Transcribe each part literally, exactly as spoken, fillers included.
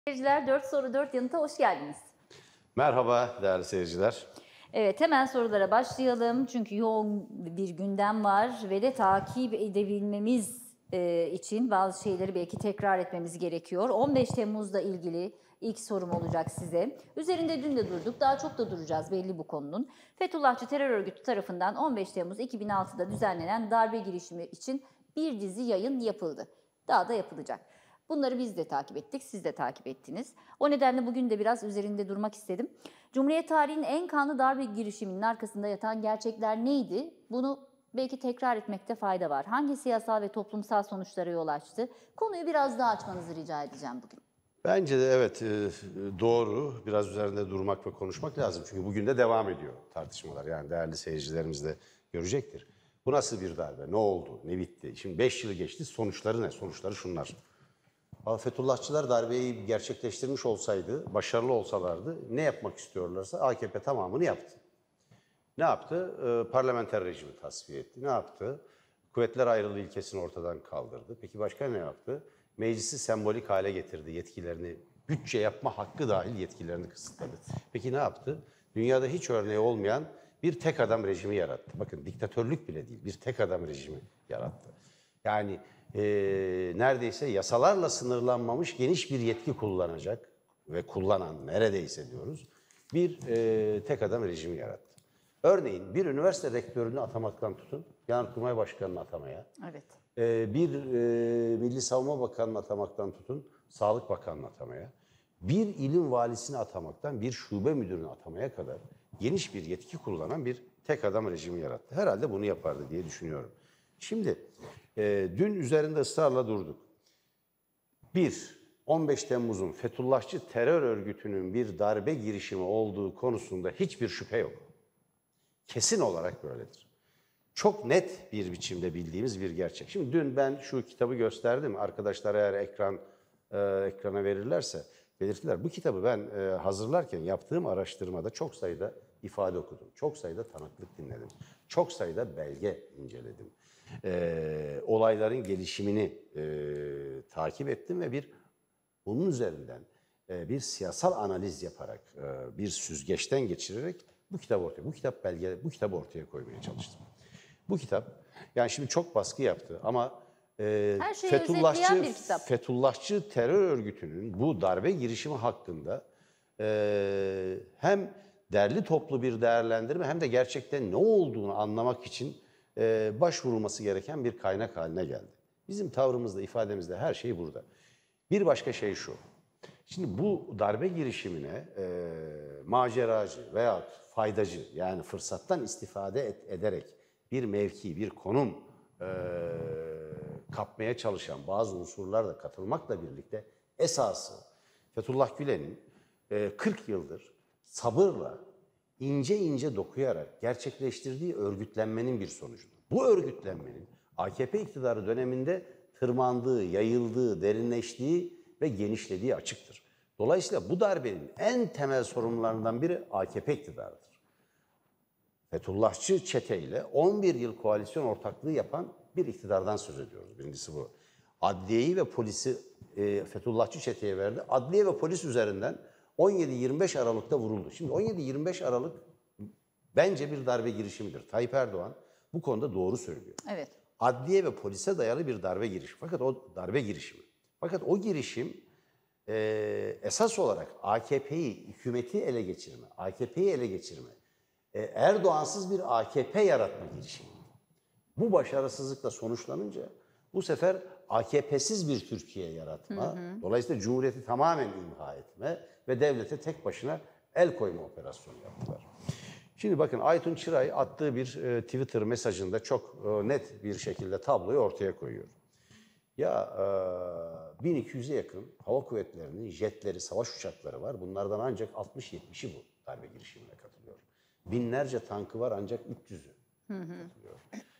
Seyirciler, dört soru dört yanıta hoş geldiniz. Merhaba değerli seyirciler. Evet, hemen sorulara başlayalım. Çünkü yoğun bir gündem var ve de takip edebilmemiz e, için bazı şeyleri belki tekrar etmemiz gerekiyor. on beş Temmuz'da ilgili ilk sorum olacak size. Üzerinde dün de durduk, daha çok da duracağız belli bu konunun. Fethullahçı terör örgütü tarafından on beş Temmuz iki bin altıda düzenlenen darbe girişimi için bir dizi yayın yapıldı. Daha da yapılacak. Bunları biz de takip ettik, siz de takip ettiniz. O nedenle bugün de biraz üzerinde durmak istedim. Cumhuriyet tarihinin en kanlı darbe girişiminin arkasında yatan gerçekler neydi? Bunu belki tekrar etmekte fayda var. Hangi siyasal ve toplumsal sonuçlara yol açtı? Konuyu biraz daha açmanızı rica edeceğim bugün. Bence de evet doğru. Biraz üzerinde durmak ve konuşmak lazım. Çünkü bugün de devam ediyor tartışmalar. Yani değerli seyircilerimiz de görecektir. Bu nasıl bir darbe? Ne oldu? Ne bitti? Şimdi beş yıl geçti. Sonuçları ne? Sonuçları şunlar. Fethullahçılar darbeyi gerçekleştirmiş olsaydı, başarılı olsalardı ne yapmak istiyorlarsa A K P tamamını yaptı. Ne yaptı? Ee, parlamenter rejimi tasfiye etti. Ne yaptı? Kuvvetler ayrılığı ilkesini ortadan kaldırdı. Peki başka ne yaptı? Meclisi sembolik hale getirdi. Yetkilerini, bütçe yapma hakkı dahil yetkilerini kısıtladı. Peki ne yaptı? Dünyada hiç örneği olmayan bir tek adam rejimi yarattı. Bakın diktatörlük bile değil, bir tek adam rejimi yarattı. Yani e, neredeyse yasalarla sınırlanmamış geniş bir yetki kullanacak ve kullanan neredeyse diyoruz bir e, tek adam rejimi yarattı. Örneğin bir üniversite rektörünü atamaktan tutun, Genelkurmay Başkanı'nı atamaya, Evet. e, bir e, Milli Savunma Bakanı'nı atamaktan tutun, Sağlık Bakanı'nı atamaya, bir ilin valisini atamaktan bir şube müdürünü atamaya kadar geniş bir yetki kullanan bir tek adam rejimi yarattı. Herhalde bunu yapardı diye düşünüyorum. Şimdi e, dün üzerinde ısrarla durduk. Bir, on beş Temmuz'un Fethullahçı terör örgütünün bir darbe girişimi olduğu konusunda hiçbir şüphe yok. Kesin olarak böyledir. Çok net bir biçimde bildiğimiz bir gerçek. Şimdi dün ben şu kitabı gösterdim. Arkadaşlar eğer ekran e, ekrana verirlerse belirttiler. Bu kitabı ben e, hazırlarken yaptığım araştırmada çok sayıda ifade okudum. Çok sayıda tanıklık dinledim. Çok sayıda belge inceledim. E, olayların gelişimini e, takip ettim ve bir bunun üzerinden e, bir siyasal analiz yaparak, e, bir süzgeçten geçirerek bu kitabı ortaya, bu kitap belge, bu kitabı ortaya koymaya çalıştım. Bu kitap, yani şimdi çok baskı yaptı ama e, Her şeyi Fethullahçı, özetleyen bir kitap. Fethullahçı terör örgütünün bu darbe girişimi hakkında e, hem derli toplu bir değerlendirme hem de gerçekten ne olduğunu anlamak için e, başvurulması gereken bir kaynak haline geldi. Bizim tavrımızda, ifademizde her şey burada. Bir başka şey şu. Şimdi bu darbe girişimine e, maceracı veya faydacı yani fırsattan istifade et, ederek bir mevki, bir konum e, kapmaya çalışan bazı unsurlar da katılmakla birlikte esası Fethullah Gülen'in e, kırk yıldır sabırla, ince ince dokuyarak gerçekleştirdiği örgütlenmenin bir sonucudur. Bu örgütlenmenin A K P iktidarı döneminde tırmandığı, yayıldığı, derinleştiği ve genişlediği açıktır. Dolayısıyla bu darbenin en temel sorunlarından biri A K P iktidarıdır. Fethullahçı çeteyle on bir yıl koalisyon ortaklığı yapan bir iktidardan söz ediyoruz. Birincisi bu. Adliyeyi ve polisi e, Fethullahçı çeteye verdi. Adliye ve polis üzerinden on yedi yirmi beş Aralık'ta vuruldu. Şimdi on yedi yirmi beş Aralık bence bir darbe girişimidir. Tayyip Erdoğan bu konuda doğru söylüyor. Evet. Adliye ve polise dayalı bir darbe girişimi. Fakat o darbe girişimi. Fakat o girişim e, esas olarak A K P'yi, hükümeti ele geçirme, A K P'yi ele geçirme, e, Erdoğansız bir A K P yaratma girişimi. Bu başarısızlıkla sonuçlanınca bu sefer A K P'siz bir Türkiye yaratma, hı hı. Dolayısıyla Cumhuriyeti tamamen imha etme ve devlete tek başına el koyma operasyonu yaptılar. Şimdi bakın Aytun Çıray attığı bir e, Twitter mesajında çok e, net bir şekilde tabloyu ortaya koyuyor. Ya e, bin iki yüze yakın hava kuvvetlerinin jetleri, savaş uçakları var. Bunlardan ancak altmış yetmişi bu darbe girişimine katılıyor. Binlerce tankı var ancak üç yüzü katılıyor.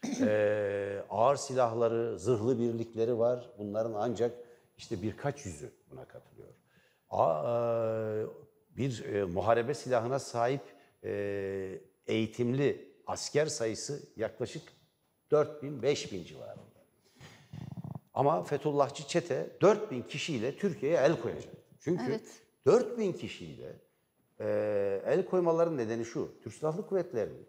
E, ağır silahları, zırhlı birlikleri var. Bunların ancak işte birkaç yüzü buna katılıyor. A, e, bir e, muharebe silahına sahip e, eğitimli asker sayısı yaklaşık dört bin beş bin civarında. Ama Fethullahçı çete dört bin kişiyle Türkiye'ye el koyacak. Çünkü Evet. dört bin kişiyle e, el koymaların nedeni şu. Türk Silahlı Kuvvetleri'nin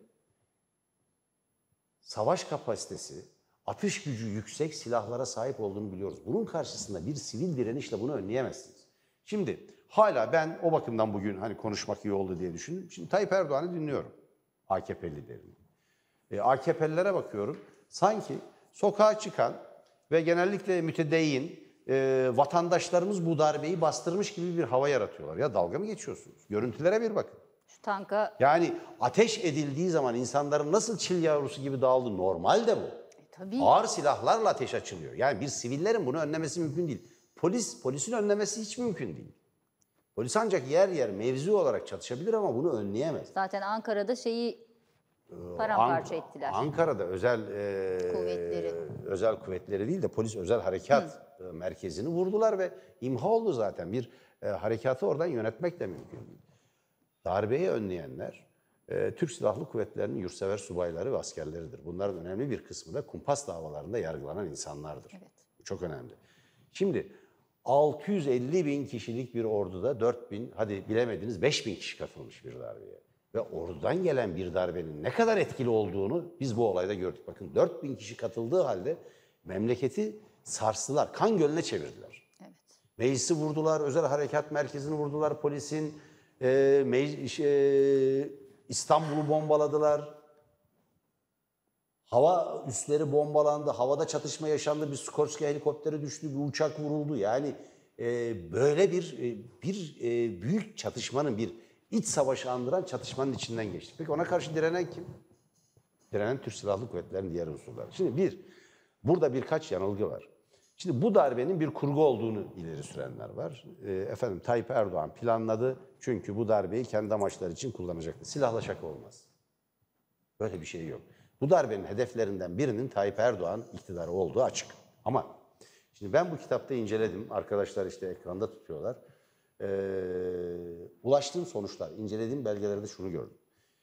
savaş kapasitesi, atış gücü yüksek silahlara sahip olduğunu biliyoruz. Bunun karşısında bir sivil direnişle bunu önleyemezsiniz. Şimdi hala ben o bakımdan bugün hani konuşmak iyi oldu diye düşündüm. Şimdi Tayyip Erdoğan'ı dinliyorum. A K P liderini. E, A K P'lilere bakıyorum. Sanki sokağa çıkan ve genellikle mütedeyyin e, vatandaşlarımız bu darbeyi bastırmış gibi bir hava yaratıyorlar. Ya dalga mı geçiyorsunuz? Görüntülere bir bakın. Şu tanka Yani ateş edildiği zaman insanların nasıl çil yavrusu gibi dağıldığı normal de bu. e, tabii Ağır silahlarla ateş açılıyor. Yani bir sivillerin bunu önlemesi mümkün değil. Polis, polisin önlemesi hiç mümkün değil. Polis ancak yer yer mevzu olarak çatışabilir ama bunu önleyemez. zaten Ankara'da şeyi paramparça Ank- ettiler. Ankara'da özel e, Kuvvetleri. özel kuvvetleri değil de polis özel harekat e, merkezini vurdular ve imha oldu zaten. Bir e, harekatı oradan yönetmek de mümkün değil. Darbeyi önleyenler e, Türk Silahlı Kuvvetleri'nin yurtsever subayları ve askerleridir. Bunların önemli bir kısmı da kumpas davalarında yargılanan insanlardır. Evet. Bu çok önemli. Şimdi altı yüz elli bin kişilik bir orduda dört bin, hadi bilemediniz beş bin kişi katılmış bir darbeye. Ve ordudan gelen bir darbenin ne kadar etkili olduğunu biz bu olayda gördük. Bakın dört bin kişi katıldığı halde memleketi sarstılar, kan gölüne çevirdiler. Evet. Meclisi vurdular, özel harekat merkezini vurdular, polisin e, mec- e, İstanbul'u bombaladılar. Hava üsleri bombalandı, havada çatışma yaşandı, bir Skorsky helikopteri düştü, bir uçak vuruldu. Yani e, böyle bir e, bir e, büyük çatışmanın, bir iç savaşı andıran çatışmanın içinden geçtik. Peki ona karşı direnen kim? Direnen Türk Silahlı Kuvvetleri'nin diğer unsurları. Şimdi bir, burada birkaç yanılgı var. Şimdi bu darbenin bir kurgu olduğunu ileri sürenler var. E, efendim Tayyip Erdoğan planladı çünkü bu darbeyi kendi amaçları için kullanacaktı. Silahla şaka olmaz. Böyle bir şey yok. Bu darbenin hedeflerinden birinin Tayyip Erdoğan iktidarı olduğu açık. Ama şimdi ben bu kitapta inceledim. Arkadaşlar işte ekranda tutuyorlar. Ee, ulaştığım sonuçlar, incelediğim belgelerde şunu gördüm.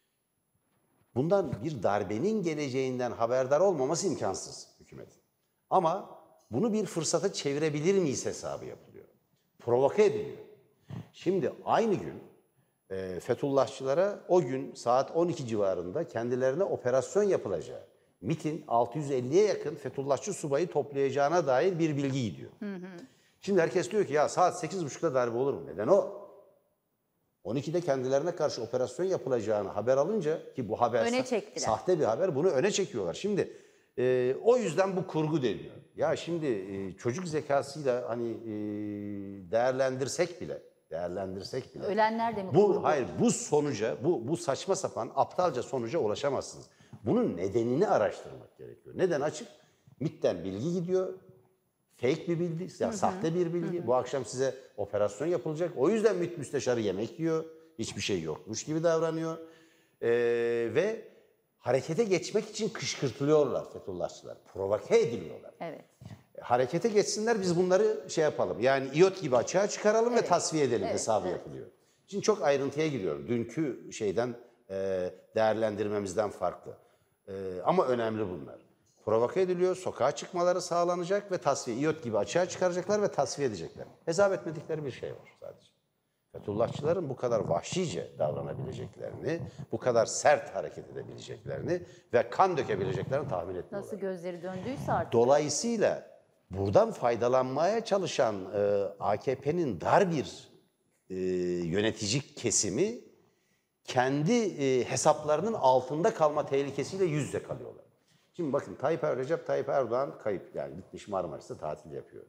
Bundan bir darbenin geleceğinden haberdar olmaması imkansız hükümetin. Ama bunu bir fırsata çevirebilir miyiz hesabı yapılıyor. Provoke ediliyor. Şimdi aynı gün e, Fethullahçılara o gün saat on iki civarında kendilerine operasyon yapılacağı, MİT'in altı yüz elliye yakın Fethullahçı subayı toplayacağına dair bir bilgi gidiyor. Hı hı. Şimdi herkes diyor ki ya saat sekiz buçukta darbe olur mu? Neden o? on ikide kendilerine karşı operasyon yapılacağını haber alınca, ki bu haber Öne sa- çektiler. sahte bir haber, bunu öne çekiyorlar. Şimdi e, o yüzden bu kurgu deniyor. Ya şimdi e, çocuk zekasıyla hani e, değerlendirsek bile, değerlendirsek bile. Ölenler de mi? Bu kurgu? hayır, bu sonuca, bu bu saçma sapan aptalca sonuca ulaşamazsınız. Bunun nedenini araştırmak gerekiyor. Neden açık? MİT'ten bilgi gidiyor. Fake bir bilgi, yani sahte bir bilgi. Bu akşam size operasyon yapılacak. O yüzden MİT müsteşarı yemek yiyor. Hiçbir şey yokmuş gibi davranıyor. Ee, ve harekete geçmek için kışkırtılıyorlar Fethullahçılar. Provoke ediliyorlar. Evet. Harekete geçsinler, biz bunları şey yapalım. Yani iot gibi açığa çıkaralım ve tasfiye edelim Evet, hesabı evet. yapılıyor. Şimdi çok ayrıntıya giriyorum. Dünkü şeyden e, değerlendirmemizden farklı. E, ama önemli bunlar. Provoke ediliyor, sokağa çıkmaları sağlanacak ve tasfiye, iot gibi açığa çıkaracaklar ve tasfiye edecekler. Hesap etmedikleri bir şey var sadece. Fethullahçıların bu kadar vahşice davranabileceklerini, bu kadar sert hareket edebileceklerini ve kan dökebileceklerini tahmin etmiyorlar. Nasıl gözleri döndüyse artık. Dolayısıyla buradan faydalanmaya çalışan e, A K P'nin dar bir e, yönetici kesimi kendi e, hesaplarının altında kalma tehlikesiyle yüz yüze kalıyorlar. Şimdi bakın Tayyip Er- Recep Tayyip Erdoğan kayıp, yani gitmiş Marmaris'te tatil yapıyor.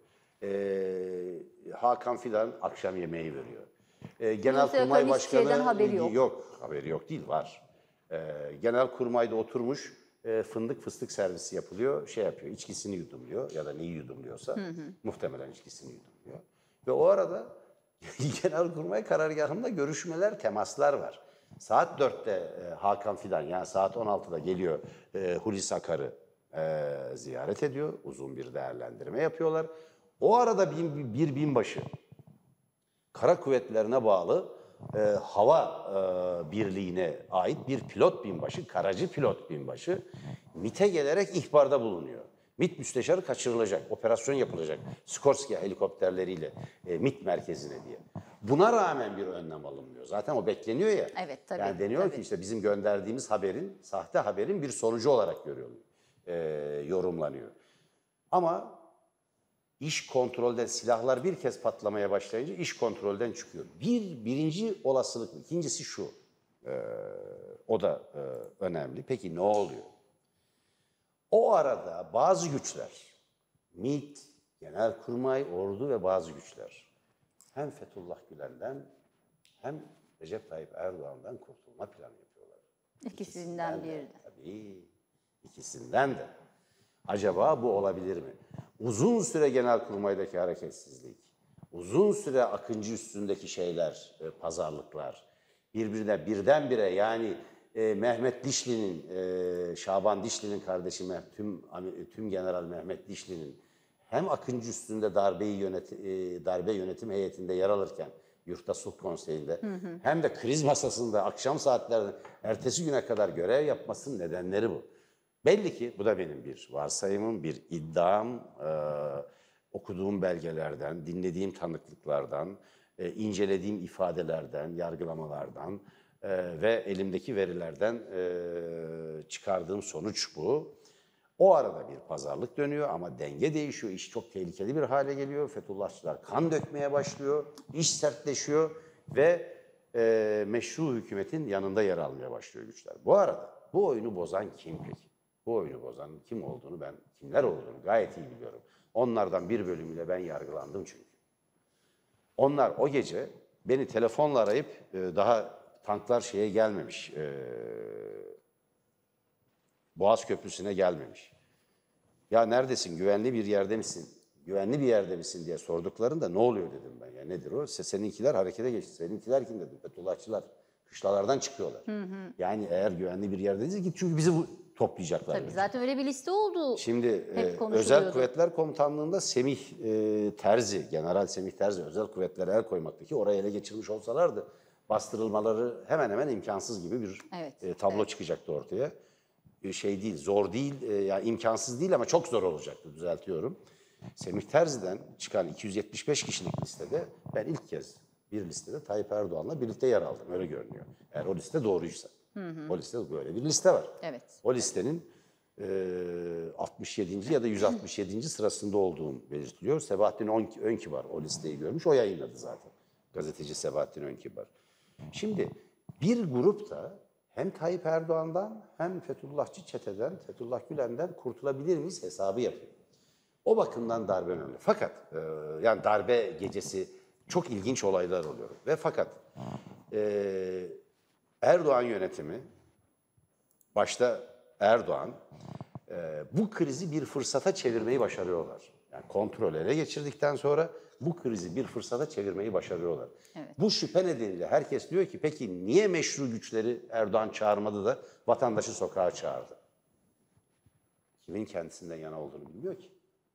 E, Hakan Fidan akşam yemeği veriyor. E, Genelkurmay hiçbir Başkanı şeyden haberi yok. yok, haberi yok değil, var. E, Genelkurmay'da oturmuş, e, fındık fıstık servisi yapılıyor, şey yapıyor, içkisini yudumluyor ya da neyi yudumluyorsa, hı hı. muhtemelen içkisini yudumluyor. Ve o arada Genelkurmay karargahında görüşmeler, temaslar var. Saat dörtte e, Hakan Fidan, yani saat on altıda geliyor e, Hulusi Akar'ı e, ziyaret ediyor. Uzun bir değerlendirme yapıyorlar. O arada bir, bir binbaşı, Kara Kuvvetlerine bağlı e, hava e, birliğine ait bir pilot binbaşı, karacı pilot binbaşı MİT'e gelerek ihbarda bulunuyor. MİT müsteşarı kaçırılacak, operasyon yapılacak Skorsky helikopterleriyle e, MİT merkezine diye. Buna rağmen bir önlem alınmıyor. Zaten o bekleniyor ya. Evet, tabii. Yani deniyor tabii. ki işte bizim gönderdiğimiz haberin, sahte haberin bir sonucu olarak görüyor, e, yorumlanıyor. Ama iş kontrolden, silahlar bir kez patlamaya başlayınca iş kontrolden çıkıyor. Bir, birinci olasılık. İkincisi şu, e, o da e, önemli. Peki ne oluyor? O arada bazı güçler, MİT, Genelkurmay, Ordu ve bazı güçler hem Fethullah Gülen'den hem Recep Tayyip Erdoğan'dan kurtulma planı yapıyorlar. İkisinden biri. Tabii, ikisinden de. Acaba bu olabilir mi? Uzun süre Genelkurmay'daki hareketsizlik, uzun süre Akıncı üstündeki şeyler, e, pazarlıklar, birbirine birdenbire yani e, Mehmet Dişli'nin, e, Şaban Dişli'nin kardeşi tüm, tüm General Mehmet Dişli'nin hem Akıncı üstünde darbeyi yönet, e, darbe yönetim heyetinde yer alırken Yurtta Sulh Konseyi'nde hı hı. hem de kriz masasında akşam saatlerinde ertesi güne kadar görev yapmasının nedenleri bu. Belli ki bu da benim bir varsayımım, bir iddiam, e, okuduğum belgelerden, dinlediğim tanıklıklardan, e, incelediğim ifadelerden, yargılamalardan e, ve elimdeki verilerden e, çıkardığım sonuç bu. O arada bir pazarlık dönüyor ama denge değişiyor, iş çok tehlikeli bir hale geliyor. Fethullahçılar kan dökmeye başlıyor, iş sertleşiyor ve e, meşru hükümetin yanında yer almaya başlıyor güçler. Bu arada bu oyunu bozan kim peki? Bu oyunu bozan kim olduğunu ben, kimler olduğunu gayet iyi biliyorum. Onlardan bir bölümüyle ben yargılandım çünkü. Onlar o gece beni telefonla arayıp e, daha tanklar şeye gelmemiş, e, Boğaz Köprüsü'ne gelmemiş. Ya neredesin, güvenli bir yerde misin, güvenli bir yerde misin diye sorduklarında ne oluyor dedim ben. Ya nedir o? Seninkiler harekete geçti. Seninkiler kim dedim? Fethullahçılar. Kışlalardan çıkıyorlar. Hı hı. Yani eğer güvenli bir yerdeyiz git çünkü bizi bu, toplayacaklar. Tabii zaten öyle bir liste oldu. Şimdi e, Özel Kuvvetler Komutanlığı'nda Semih e, Terzi, General Semih Terzi özel kuvvetlere el koymaktaki orayı ele geçirmiş olsalardı bastırılmaları hemen hemen imkansız gibi bir evet, e, tablo evet. çıkacaktı ortaya. E, şey değil, zor değil, e, yani imkansız değil ama çok zor olacaktı, düzeltiyorum. Semih Terzi'den çıkan iki yüz yetmiş beş kişilik listede ben ilk kez bir listede Tayyip Erdoğan'la birlikte yer aldım, öyle görünüyor. Eğer o liste doğruysa. Hı hı. O listede böyle bir liste var. Evet. O listenin e, altmış yedinci ya da yüz altmış yedinci sırasında olduğum belirtiliyor. Sebahattin Önkibar o listeyi görmüş, o yayınladı zaten. Gazeteci Sebahattin Önkibar. Şimdi bir grup da hem Tayyip Erdoğan'dan hem Fethullahçı çeteden, Fethullah Gülen'den kurtulabilir miyiz hesabı yapıyor. O bakımdan darbe önemli. Fakat e, yani darbe gecesi çok ilginç olaylar oluyor. Ve fakat e, Erdoğan yönetimi, başta Erdoğan, e, bu krizi bir fırsata çevirmeyi başarıyorlar. Yani kontrol ele geçirdikten sonra bu krizi bir fırsata çevirmeyi başarıyorlar. Evet. Bu şüphe nedeniyle herkes diyor ki peki niye meşru güçleri Erdoğan çağırmadı da vatandaşı sokağa çağırdı? Kimin kendisinden yana olduğunu bilmiyor ki.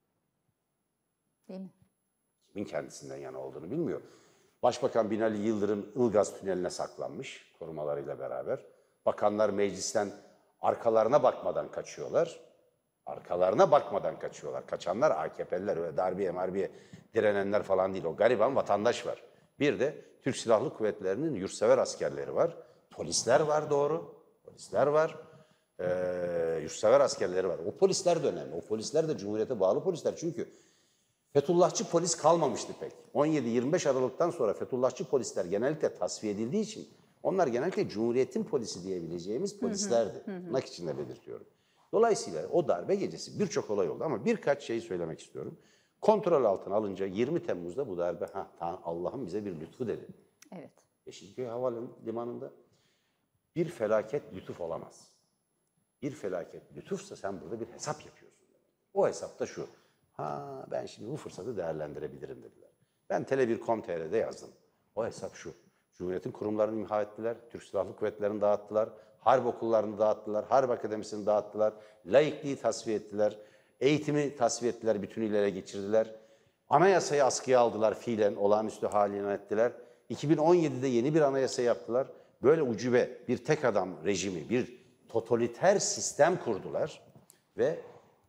Değil mi? Kimin kendisinden yana olduğunu bilmiyor. Başbakan Binali Yıldırım Ilgaz Tüneli'ne saklanmış korumalarıyla beraber. Bakanlar meclisten arkalarına bakmadan kaçıyorlar. Arkalarına bakmadan kaçıyorlar. Kaçanlar A K P'liler, öyle darbeye marbeye direnenler falan değil. O gariban vatandaş var. Bir de Türk Silahlı Kuvvetleri'nin yurtsever askerleri var. Polisler var doğru. Polisler var. Ee, yurtsever askerleri var. O polisler de önemli. O polisler de Cumhuriyet'e bağlı polisler. Çünkü Fethullahçı polis kalmamıştı pek. on yedi yirmi beş Aralık'tan sonra Fethullahçı polisler genellikle tasfiye edildiği için onlar genellikle Cumhuriyet'in polisi diyebileceğimiz polislerdi. Tırnak içinde belirtiyorum. Dolayısıyla o darbe gecesi birçok olay oldu ama birkaç şey söylemek istiyorum. Kontrol altına alınca yirmi Temmuz'da bu darbe, ha Allah'ım bize bir lütfu dedi. Evet. Yeşilköy Havalimanı'nda bir felaket lütuf olamaz. Bir felaket lütufsa sen burada bir hesap yapıyorsun. O hesap da şu. Ha ben şimdi bu fırsatı değerlendirebilirim dediler. Ben Tele bir nokta com nokta tr'de yazdım. O hesap şu. Cumhuriyet'in kurumlarını imha ettiler, Türk Silahlı Kuvvetleri'ni dağıttılar, harp okullarını dağıttılar, harp akademisini dağıttılar, laikliği tasfiye ettiler, eğitimi tasfiye ettiler, bütünüyle ele geçirdiler. Anayasayı askıya aldılar fiilen, olağanüstü hal ilan ettiler. iki bin on yedide yeni bir anayasa yaptılar. Böyle ucube bir tek adam rejimi, bir totaliter sistem kurdular ve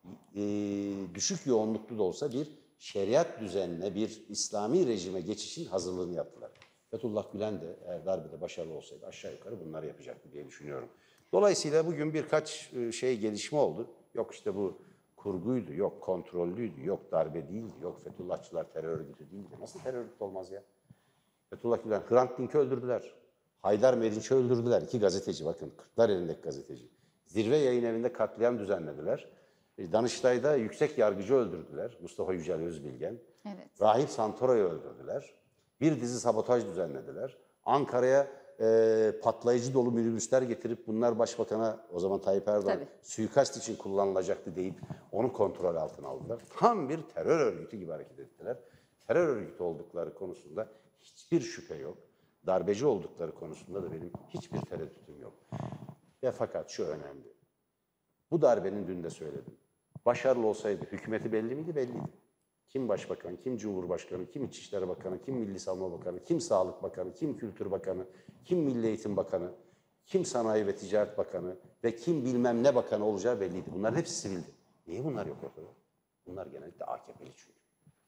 e, düşük yoğunluklu da olsa bir şeriat düzenine, bir İslami rejime geçişin hazırlığını yaptılar. Fethullah Gülen de eğer darbede başarılı olsaydı aşağı yukarı bunları yapacaktı diye düşünüyorum. Dolayısıyla bugün birkaç şey gelişme oldu. Yok işte bu kurguydu, yok kontrollüydü, yok darbe değildi, yok Fethullahçılar terör örgütü değildi. Nasıl terör örgütü olmaz ya? Fethullah Gülen, Hrant Dink'i öldürdüler. Haydar Merinç'i öldürdüler. İki gazeteci bakın, kırklar elindeki gazeteci. Zirve Yayın Evi'nde katliam düzenlediler. Danıştay'da yüksek yargıcı öldürdüler. Mustafa Yücel Özbilgen. Evet. Rahip Santoro'yu öldürdüler. Bir dizi sabotaj düzenlediler. Ankara'ya e, patlayıcı dolu minibüsler getirip bunlar başbakana, o zaman Tayyip Erdoğan, Tabii. suikast için kullanılacaktı deyip onu kontrol altına aldılar. Tam bir terör örgütü gibi hareket ettiler. Terör örgütü oldukları konusunda hiçbir şüphe yok. Darbeci oldukları konusunda da benim hiçbir tereddütüm yok. Ve fakat şu önemli. Bu darbenin dün de söyledim. Başarılı olsaydı hükümeti belli miydi? Belliydi. Kim başbakan, kim cumhurbaşkanı, kim İçişleri Bakanı, kim Milli Savunma Bakanı, kim Sağlık Bakanı, kim Kültür Bakanı, kim Milli Eğitim Bakanı, kim Sanayi ve Ticaret Bakanı ve kim bilmem ne bakanı olacağı belliydi. Bunların hepsi sivildi. Niye bunlar yok ortada? Bunlar genellikle A K P'li çünkü.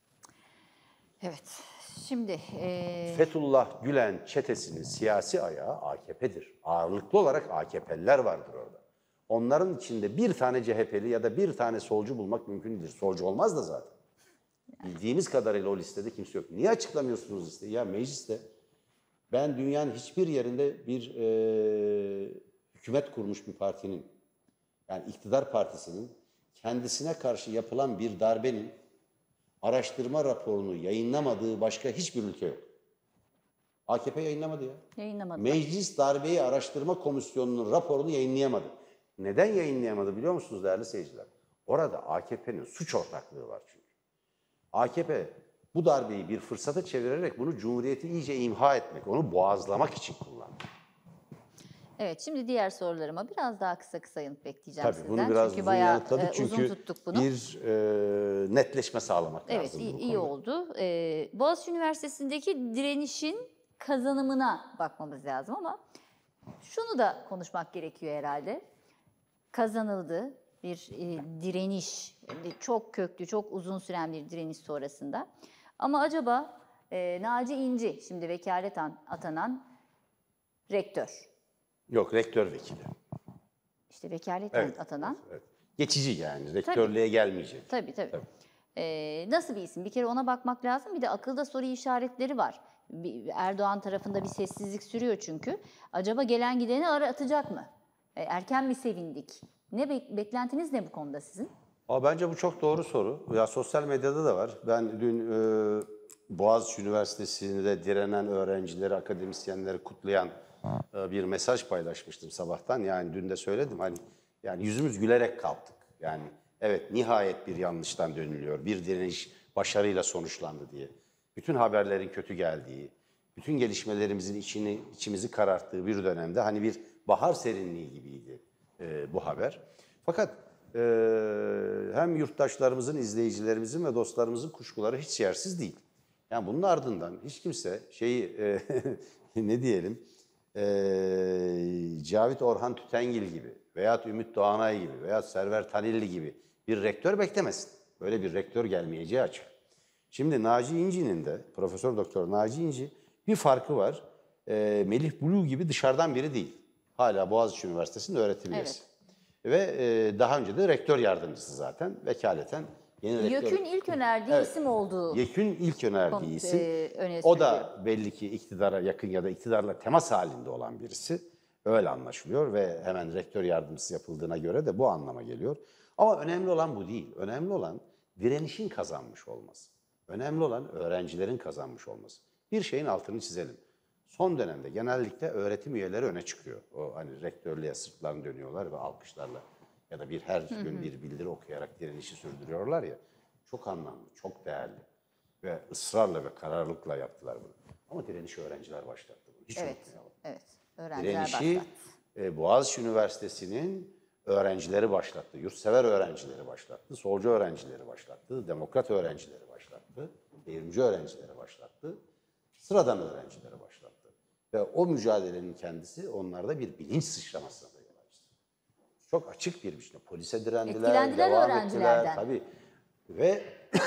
Evet. Şimdi e, Fethullah Gülen çetesinin siyasi ayağı A K P'dir. Ağırlıklı olarak A K P'liler vardır orada. Onların içinde bir tane C H P'li ya da bir tane solcu bulmak mümkün değildir. Solcu olmaz da zaten. Bildiğimiz kadarıyla o listede kimse yok. Niye açıklamıyorsunuz listeyi? Ya mecliste ben dünyanın hiçbir yerinde bir e, hükümet kurmuş bir partinin, yani iktidar partisinin kendisine karşı yapılan bir darbenin araştırma raporunu yayınlamadığı başka hiçbir ülke yok. A K P yayınlamadı ya. yayınlamadı. Meclis Darbeyi Araştırma Komisyonu'nun raporunu yayınlayamadı. Neden yayınlayamadı biliyor musunuz değerli seyirciler? Orada A K P'nin suç ortaklığı var çünkü. A K P bu darbeyi bir fırsata çevirerek bunu Cumhuriyeti iyice imha etmek, onu boğazlamak için kullandı. Evet, şimdi diğer sorularıma biraz daha kısa kısa yanıt bekleyeceğim Tabii sizden. bunu biraz çünkü uzun bayağı yanıtladık e, çünkü uzun tuttuk bunu. bir e, netleşme sağlamak Evet, lazım. iyi, bu iyi konuda. oldu. Ee, Boğaziçi Üniversitesi'ndeki direnişin kazanımına bakmamız lazım ama şunu da konuşmak gerekiyor herhalde. Kazanıldı bir e, direniş, e, çok köklü, çok uzun süren bir direniş sonrasında. Ama acaba e, Naci İnci, şimdi vekalet atanan rektör, Yok, rektör vekili. işte vekalet Evet, atanan. Evet. Geçici yani, rektörlüğe gelmeyecek. Tabii tabii. Tabii. Ee, nasıl bir isim? Bir kere ona bakmak lazım. Bir de akılda soru işaretleri var. Bir- Erdoğan tarafında bir sessizlik sürüyor çünkü. Acaba gelen gideni aratacak mı? E, erken mi sevindik? Ne bek- beklentiniz ne bu konuda sizin? Ama bence bu çok doğru soru. Ya sosyal medyada da var. Ben dün e, Boğaziçi Üniversitesi'nde direnen öğrencileri, akademisyenleri kutlayan e, bir mesaj paylaşmıştım sabahtan. Yani dün de söyledim. Hani yani yüzümüz gülerek kalktık. Yani evet, nihayet bir yanlıştan dönülüyor. Bir direniş başarıyla sonuçlandı diye. Bütün haberlerin kötü geldiği, bütün gelişmelerimizin içini içimizi kararttığı bir dönemde hani bir bahar serinliği gibiydi e, bu haber. Fakat e, hem yurttaşlarımızın, izleyicilerimizin ve dostlarımızın kuşkuları hiç yersiz değil. Yani bunun ardından hiç kimse şeyi e, ne diyelim e, Cavit Orhan Tütengil gibi veya Ümit Doğanay gibi veya Server Tanilli gibi bir rektör beklemesin. Böyle bir rektör gelmeyeceği açık. Şimdi Naci İnci'nin de, Profesör Doktor Naci İnci bir farkı var. E, Melih Bulu gibi dışarıdan biri değil. Hala Boğaziçi Üniversitesi'nde öğretim üyesi. Ve e, daha önce de rektör yardımcısı zaten, vekaleten yeni rektör. YÖK'ün ilk önerdiği Evet. isim olduğu. YÖK'ün ilk önerdiği Kon- isim. e, öne O da belli ki iktidara yakın ya da iktidarla temas halinde olan birisi. Öyle anlaşılıyor ve hemen rektör yardımcısı yapıldığına göre de bu anlama geliyor. Ama önemli olan bu değil. Önemli olan direnişin kazanmış olması. Önemli olan öğrencilerin kazanmış olması. Bir şeyin altını çizelim. Son dönemde genellikle öğretim üyeleri öne çıkıyor. O hani rektörlüğe sırtlarını dönüyorlar ve alkışlarla ya da bir her gün bir bildiri okuyarak direnişi sürdürüyorlar ya. Çok anlamlı, çok değerli ve ısrarla ve kararlılıkla yaptılar bunu. Ama direnişi öğrenciler başlattı bunu. Hiç Evet, unutmayalım. evet. Öğrenciler Direnişi başlattı. e, Boğaziçi Üniversitesi'nin öğrencileri başlattı. Yurtsever öğrencileri başlattı. Solcu öğrencileri başlattı. Demokrat öğrencileri başlattı. Devrimci öğrencileri başlattı. Sıradan öğrencileri başlattı. Ve o mücadelenin kendisi onlarda bir bilinç sıçramasına da yol açtı. Çok açık bir biçimde. Polise direndiler, Etkilendiler devam öğrencilerden. ettiler. Tabii. Ve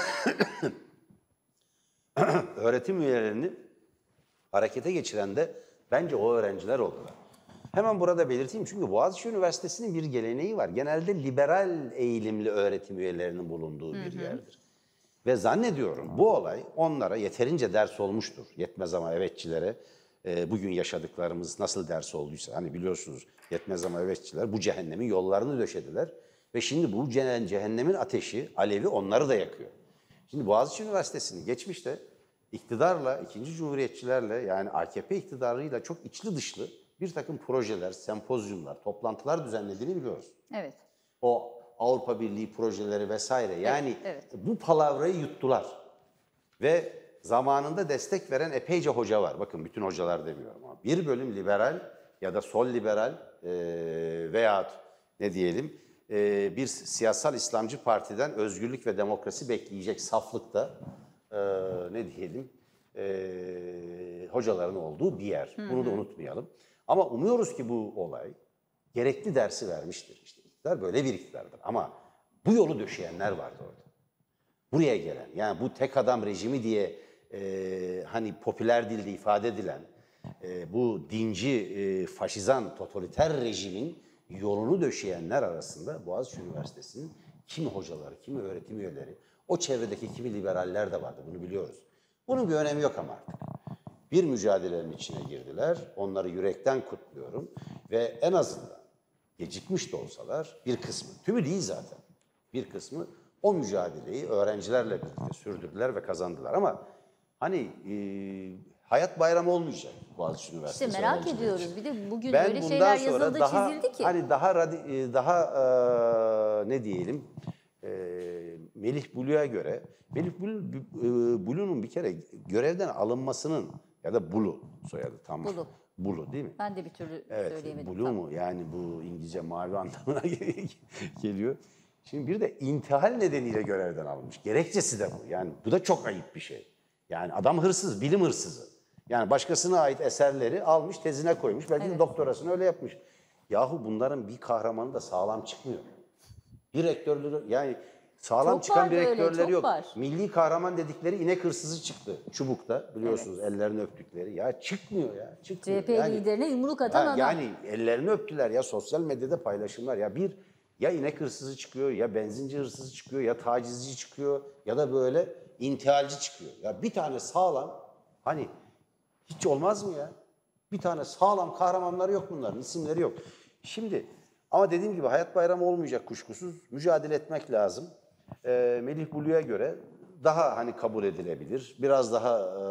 öğretim üyelerini harekete geçiren de bence o öğrenciler oldular. Hemen burada belirteyim çünkü Boğaziçi Üniversitesi'nin bir geleneği var. Genelde liberal eğilimli öğretim üyelerinin bulunduğu bir yerdir. Ve zannediyorum bu olay onlara yeterince ders olmuştur. Yetmez ama evetçilere e, bugün yaşadıklarımız nasıl ders olduysa. Hani biliyorsunuz yetmez ama evetçiler bu cehennemin yollarını döşediler. Ve şimdi bu cehennemin ateşi, alevi onları da yakıyor. Şimdi Boğaziçi Üniversitesi'nin geçmişte iktidarla, ikinci cumhuriyetçilerle yani A K P iktidarıyla çok içli dışlı bir takım projeler, sempozyumlar, toplantılar düzenlediğini biliyoruz. Evet. O Avrupa Birliği projeleri vesaire yani evet, evet. bu palavrayı yuttular. Ve zamanında destek veren epeyce hoca var. Bakın bütün hocalar demiyorum ama bir bölüm liberal ya da sol liberal e, veyahut ne diyelim e, bir siyasal İslamcı partiden özgürlük ve demokrasi bekleyecek saflıkta e, ne diyelim e, hocaların olduğu bir yer. Hı hı. Bunu da unutmayalım. Ama umuyoruz ki bu olay gerekli dersi vermiştir. İşte iktidar böyle bir iktidardır. Ama bu yolu döşeyenler vardı orada. Buraya gelen, yani bu tek adam rejimi diye e, hani popüler dilde ifade edilen e, bu dinci, e, faşizan, totaliter rejimin yolunu döşeyenler arasında Boğaziçi Üniversitesi'nin kimi hocaları, kimi öğretim üyeleri, o çevredeki kimi liberaller de vardı. Bunu biliyoruz. Bunun bir önemi yok ama artık. Bir mücadelenin içine girdiler. Onları yürekten kutluyorum. Ve en azından gecikmiş de olsalar bir kısmı, tümü değil zaten, bir kısmı o mücadeleyi öğrencilerle birlikte sürdürdüler ve kazandılar. Ama hani e, hayat bayramı olmayacak Boğaziçi Üniversitesi İşte merak öğrencileri ediyoruz. için. Bir de bugün Ben öyle bundan şeyler sonra yazıldı, daha, çizildi ki. Hani daha radi, daha e, ne diyelim e, Melih Bulu'ya göre Melih Bulu, e, Bulu'nun bir kere görevden alınmasının ya da Bulu soyadı tam. Bulu. Bulu değil mi? Ben de bir türlü Evet, söyleyemedim. Blue mu? Yani bu İngilizce mavi anlamına geliyor. Şimdi bir de intihal nedeniyle görevden alınmış. Gerekçesi de bu. Yani bu da çok ayıp bir şey. Yani adam hırsız, bilim hırsızı. Yani başkasına ait eserleri almış, tezine koymuş. Belki Evet. de doktorasını öyle yapmış. Yahu bunların bir kahramanı da sağlam çıkmıyor. Bir rektörleri, yani sağlam Çok çıkan var bir böyle, rektörleri çok yok. var. Milli kahraman dedikleri inek hırsızı çıktı. Çubuk'ta biliyorsunuz ellerini öptükleri. Ya çıkmıyor ya. Çıkmıyor. C H P Yani- liderine yumruk atan Ha, adam. yani ellerini öptüler ya, sosyal medyada paylaşımlar ya, bir ya inek hırsızı çıkıyor, ya benzinci hırsızı çıkıyor, ya tacizci çıkıyor, ya da böyle intihalci çıkıyor. Ya bir tane sağlam, hani hiç olmaz mı ya? Bir tane sağlam kahramanları yok bunların, isimleri yok. Şimdi ama dediğim gibi hayat bayramı olmayacak kuşkusuz, mücadele etmek lazım. Ee, Melih Bulu'ya göre daha hani kabul edilebilir, biraz daha e,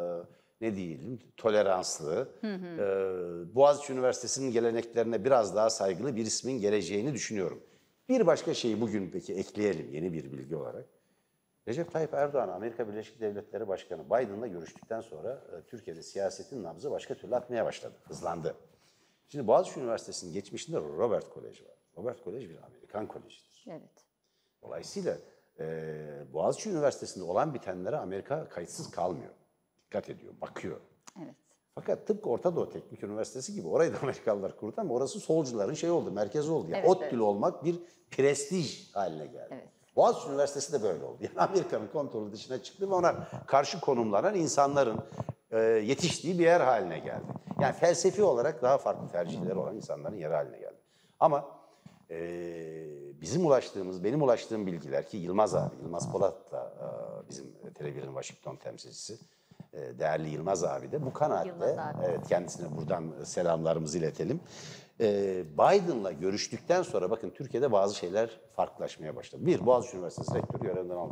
ne diyelim toleranslı, hı hı. E, Boğaziçi Üniversitesi'nin geleneklerine biraz daha saygılı bir ismin geleceğini düşünüyorum. Bir başka şeyi bugün peki ekleyelim yeni bir bilgi olarak. Recep Tayyip Erdoğan, Amerika Birleşik Devletleri Başkanı Biden'la görüştükten sonra e, Türkiye'de siyasetin nabzı başka türlü atmaya başladı, hızlandı. Şimdi Boğaziçi Üniversitesi'nin geçmişinde Robert Koleji var. Robert Kolej bir Amerikan kolejidir. Evet. Dolayısıyla e, Boğaziçi Üniversitesi'nde olan bitenlere Amerika kayıtsız kalmıyor. Dikkat ediyor, bakıyor. Evet. Fakat tıpkı Orta Doğu Teknik Üniversitesi gibi orayı da Amerikalılar kurdu ama orası solcuların şey oldu, merkezi oldu. Yani Evet, ODTÜ'lü evet. olmak bir prestij haline geldi. Evet. Boğaziçi Üniversitesi de böyle oldu. Yani Amerika'nın kontrolü dışına çıktı ve ona karşı konumlanan insanların e, yetiştiği bir yer haline geldi. Yani felsefi olarak daha farklı tercihleri olan insanların yeri haline geldi. Ama e, bizim ulaştığımız, benim ulaştığım bilgiler ki Yılmaz abi, Yılmaz Polat da e, bizim Televizyon Washington temsilcisi, e, değerli Yılmaz abi de bu kanaatte, evet kendisine buradan selamlarımızı iletelim. E, Biden'la görüştükten sonra bakın Türkiye'de bazı şeyler farklılaşmaya başladı. Bir, Boğaziçi Üniversitesi rektörü görevden aldı.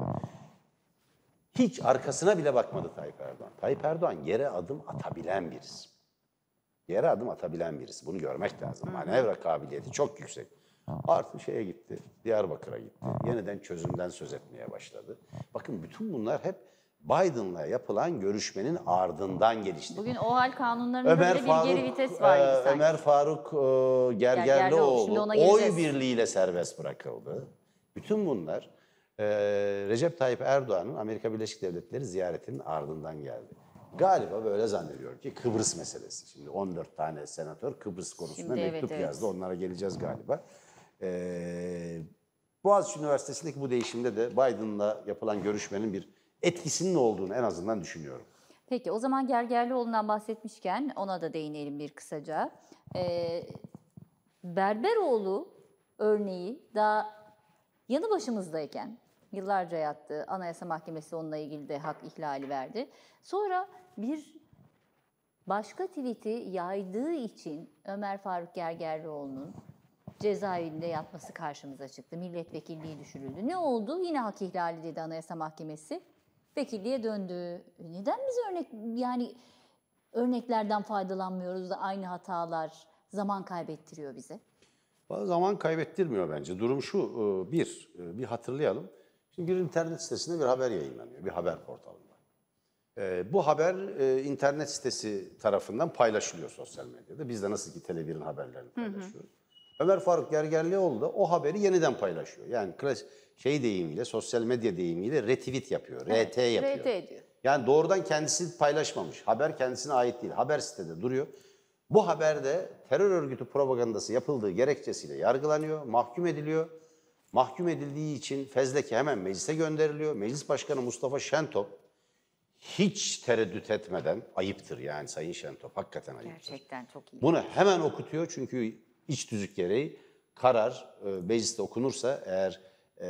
Hiç arkasına bile bakmadı Tayyip Erdoğan. Tayyip Erdoğan yere adım atabilen birisi. Yere adım atabilen birisi. Bunu görmek lazım. Manevra kabiliyeti çok yüksek. Artık şeye gitti, Diyarbakır'a gitti. Yeniden çözümden söz etmeye başladı. Bakın bütün bunlar hep Biden'la yapılan görüşmenin ardından gelişti. Bugün OHAL kanunlarında Ömer böyle Faruk, bir geri vites var e, gibi sanki. Ömer Faruk e, Gergerlioğlu, şimdi Gergerlioğlu ona oy geleceğiz. birliğiyle serbest bırakıldı. Bütün bunlar e, Recep Tayyip Erdoğan'ın Amerika Birleşik Devletleri ziyaretinin ardından geldi. Galiba böyle zannediyorum ki Kıbrıs meselesi. Şimdi on dört tane senatör Kıbrıs konusunda Şimdi mektup evet, evet. yazdı. Onlara geleceğiz galiba. Ee, Boğaziçi Üniversitesi'ndeki bu değişimde de Biden'la yapılan görüşmenin bir etkisinin olduğunu en azından düşünüyorum. Peki o zaman Gergerlioğlu'ndan bahsetmişken ona da değinelim bir kısaca. Ee, Berberoğlu örneği daha yanı başımızdayken yıllarca yattı. Anayasa Mahkemesi onunla ilgili de hak ihlali verdi. Sonra bir başka tweet'i yaydığı için Ömer Faruk Gergerlioğlu'nun cezaevinde yatması karşımıza çıktı. Milletvekilliği düşürüldü. Ne oldu? Yine hak ihlali dedi Anayasa Mahkemesi. Vekilliğe döndü. Neden biz örnek yani örneklerden faydalanmıyoruz da aynı hatalar zaman kaybettiriyor bize? Zaman kaybettirmiyor bence. Durum şu, bir, bir hatırlayalım. Şimdi bir internet sitesinde bir haber yayınlanıyor, bir haber portalında. Bu haber internet sitesi tarafından paylaşılıyor sosyal medyada. Biz de nasıl ki Tele bir'in haberlerini paylaşıyoruz. Hı hı. Ömer Faruk Gergerlioğlu da o haberi yeniden paylaşıyor. Yani klasik şey deyimiyle, sosyal medya deyimiyle retweet yapıyor, evet, R T yapıyor. R T ediyor. Yani doğrudan kendisi paylaşmamış. Haber kendisine ait değil. Haber sitede duruyor. Bu haberde terör örgütü propagandası yapıldığı gerekçesiyle yargılanıyor, mahkum ediliyor. Mahkum edildiği için fezleke hemen meclise gönderiliyor. Meclis Başkanı Mustafa Şentop hiç tereddüt etmeden, ayıptır yani Sayın Şentop, hakikaten ayıptır. Gerçekten çok iyi. Bunu hemen okutuyor çünkü iç tüzük gereği karar e, mecliste okunursa eğer e,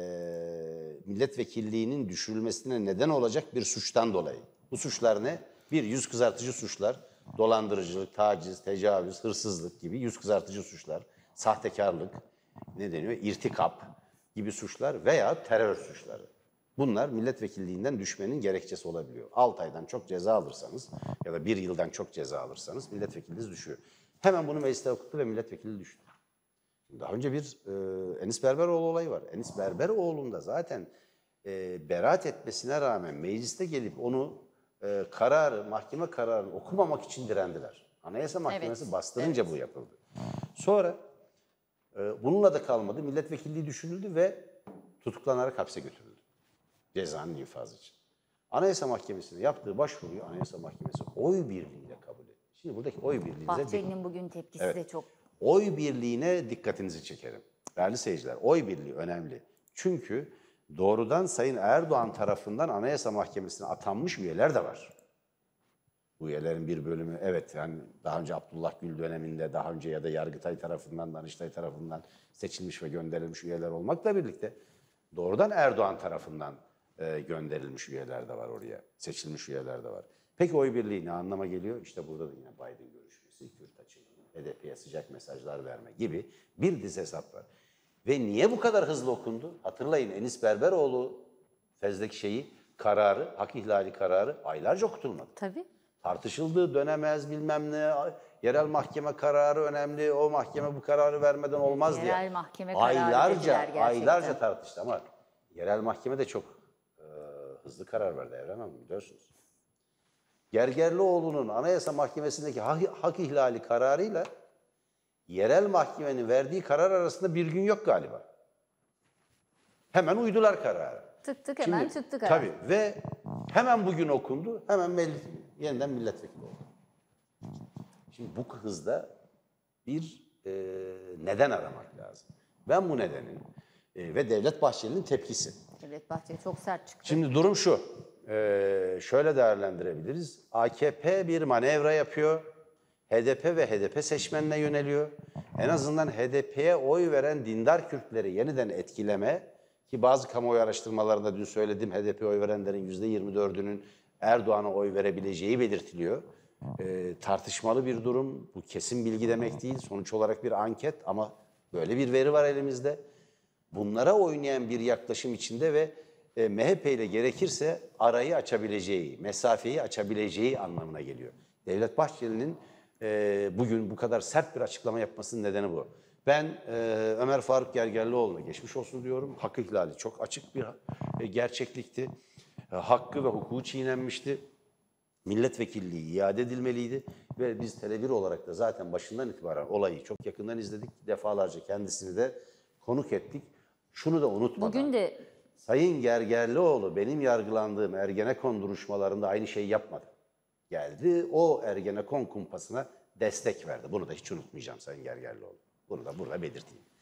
milletvekilliğinin düşürülmesine neden olacak bir suçtan dolayı. Bu suçlar ne? Bir, yüz kızartıcı suçlar, dolandırıcılık, taciz, tecavüz, hırsızlık gibi yüz kızartıcı suçlar, sahtekarlık, ne deniyor, irtikap gibi suçlar veya terör suçları. Bunlar milletvekilliğinden düşmenin gerekçesi olabiliyor. altı aydan çok ceza alırsanız ya da bir yıldan çok ceza alırsanız milletvekiliniz düşüyor. Hemen bunu mecliste okuttu ve milletvekili düştü. Daha önce bir e, Enis Berberoğlu olayı var. Enis Berberoğlu'nun da zaten e, beraat etmesine rağmen mecliste gelip onu e, kararı, mahkeme kararını okumamak için direndiler. Anayasa Mahkemesi evet, bastırınca evet. bu yapıldı. Sonra e, bununla da kalmadı. Milletvekilliği düşürüldü ve tutuklanarak hapse götürüldü. Cezanın infazı için. Anayasa Mahkemesi'ne yaptığı başvuruyu Anayasa Mahkemesi oy birliğiyle kabul etti. Şimdi buradaki oy birliğinize... Bahçeli'nin bugün tepkisi evet, de çok... Oy birliğine dikkatinizi çekerim. Değerli seyirciler, oy birliği önemli. Çünkü doğrudan Sayın Erdoğan tarafından Anayasa Mahkemesi'ne atanmış üyeler de var. Bu üyelerin bir bölümü evet yani daha önce Abdullah Gül döneminde, daha önce ya da Yargıtay tarafından, Danıştay tarafından seçilmiş ve gönderilmiş üyeler olmakla birlikte doğrudan Erdoğan tarafından e, gönderilmiş üyeler de var oraya. Seçilmiş üyeler de var. Peki oy birliği ne anlama geliyor? İşte burada da yine Biden görüşmesi, Kürt açılımı, H D P'ye sıcak mesajlar verme gibi bir dizi hesap var. Ve niye bu kadar hızlı okundu? Hatırlayın Enis Berberoğlu fezleki şeyi, kararı, hak ihlali kararı aylarca okutulmadı. Tabii. Tartışıldı, dönemez bilmem ne, yerel mahkeme kararı önemli, o mahkeme bu kararı vermeden olmaz yerel diye. Yerel mahkeme kararı aylarca, gerçekten. aylarca tartıştı ama yerel mahkeme de çok e, hızlı karar verdi Evren Hanım biliyorsunuz. Gergerlioğlu'nun Anayasa Mahkemesi'ndeki hak, hak ihlali kararıyla yerel mahkemenin verdiği karar arasında bir gün yok galiba. Hemen uydular kararı. Tık tık hemen Şimdi, çıktı karar. Tabii ve hemen bugün okundu, hemen meclis, yeniden milletvekili oldu. Şimdi bu hızda bir e, neden aramak lazım. Ben bu nedenin e, ve Devlet Bahçeli'nin tepkisi. Devlet Bahçeli çok sert çıktı. Şimdi durum şu, e, şöyle değerlendirebiliriz. A K P bir manevra yapıyor, H D P ve H D P seçmenine yöneliyor. En azından H D P'ye oy veren dindar Kürtleri yeniden etkileme, ki bazı kamuoyu araştırmalarında dün söyledim H D P'ye oy verenlerin yüzde yirmi dördünün Erdoğan'a oy verebileceği belirtiliyor. E, tartışmalı bir durum, bu kesin bilgi demek değil, sonuç olarak bir anket ama böyle bir veri var elimizde. Bunlara oynayan bir yaklaşım içinde ve e, M H P ile gerekirse arayı açabileceği, mesafeyi açabileceği anlamına geliyor. Devlet Bahçeli'nin e, bugün bu kadar sert bir açıklama yapmasının nedeni bu. Ben e, Ömer Faruk Gergerlioğlu'na geçmiş olsun diyorum. Hak ihlali çok açık bir e, gerçeklikti. E, hakkı ve hukuku çiğnenmişti. Milletvekilliği iade edilmeliydi ve biz Tele bir olarak da zaten başından itibaren olayı çok yakından izledik. Defalarca kendisini de konuk ettik. Şunu da unutmadan. Bugün de Sayın Gergerlioğlu benim yargılandığım Ergenekon duruşmalarında aynı şeyi yapmadı. Geldi o Ergenekon kumpasına destek verdi. Bunu da hiç unutmayacağım Sayın Gergerlioğlu. Bunu da burada belirteyim.